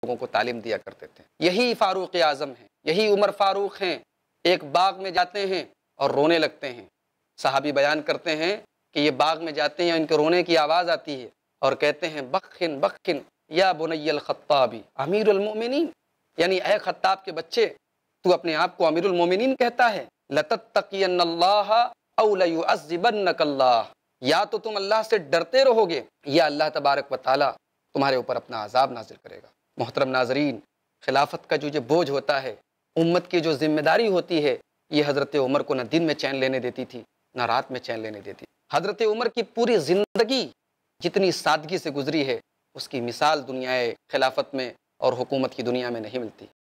लोगों को तालीम दिया करते थे। यही फ़ारूक आज़म हैं, यही उमर फ़ारूक हैं। एक बाग में जाते हैं और रोने लगते हैं। सहाबी बयान करते हैं कि ये बाग में जाते हैं, इनके रोने की आवाज़ आती है और कहते हैं बख्खिन बख्खिन या बुनय्यल खत्ताबी अमीरुल मोमिनीन, यानी ए खत्ताब के बच्चे, तू अपने आप को अमीरुल मोमिनीन कहता है। लतत्तकियन्नल्लाह औ लयुअज़्ज़िबन्नकल्लाह, या तो तुम अल्लाह से डरते रहोगे या अल्लाह तबारक व तआला तुम्हारे ऊपर अपना अजाब नाजिल करेगा। मोहतरम नाजरीन, खिलाफत का जो बोझ होता है, उम्मत की जो जिम्मेदारी होती है, ये हज़रत उमर को न दिन में चैन लेने देती थी, न रात में चैन लेने देती। हज़रत उमर की पूरी ज़िंदगी जितनी सादगी से गुजरी है, उसकी मिसाल दुनियाए खिलाफत में और हुकूमत की दुनिया में नहीं मिलती।